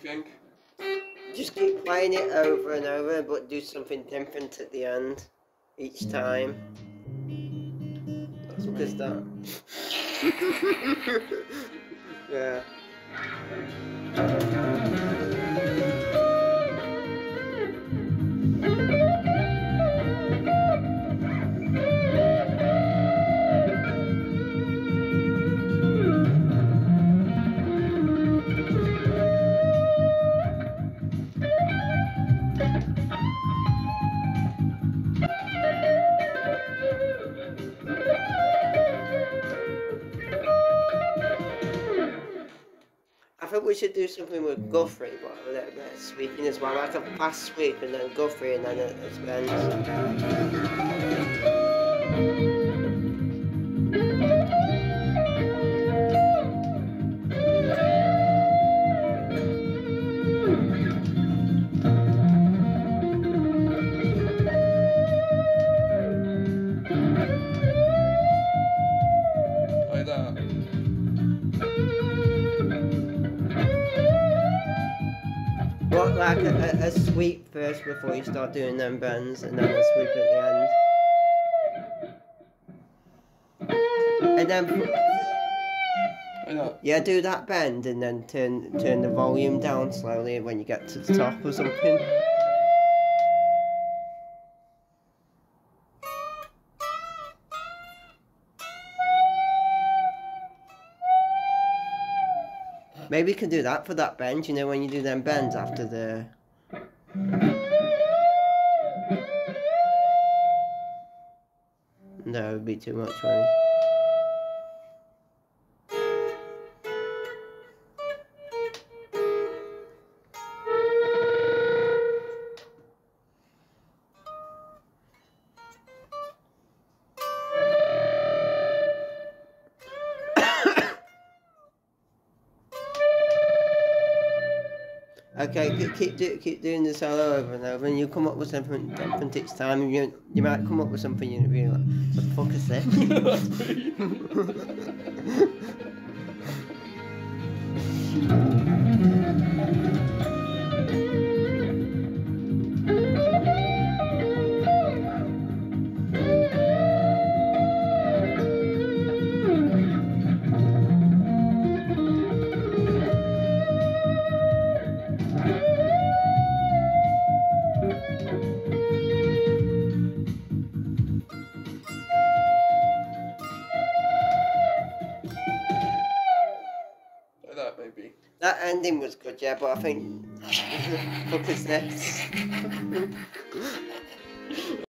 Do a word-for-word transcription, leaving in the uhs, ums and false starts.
think? Just keep playing it over and over, but do something different at the end each time. That's Because that. Yeah. I think we should do something with Guthrie, but a little bit of sweeping as well, like a fast sweep and then Guthrie and then it, it spends. Like that. What, like a, a, a sweep first before you start doing them bends, and then a sweep at the end. And then, Like that. yeah, do that bend and then turn turn the volume down slowly when you get to the top or something. Maybe you can do that for that bend, you know, when you do them bends after the... No, it would be too much, wouldn't it? Okay, keep keep, do, keep doing the solo over and over, and you come up with something different each time. And you you might come up with something you'd be like, "What the fuck is this?" Like that, maybe. That ending was good, yeah, but I think, fuck is this?